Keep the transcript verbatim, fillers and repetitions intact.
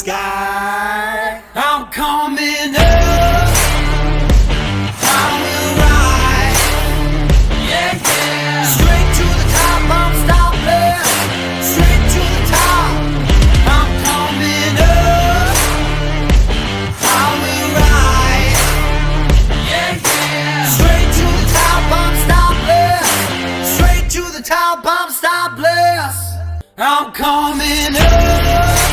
sky. I'm coming up, I will ride, yeah, yeah. Straight to the top, I'm stopless. Straight to the top, I'm coming up, I will ride, yeah, yeah. Straight to the top, I'm stopless. Straight to the top, I'm stopless. I'm coming up.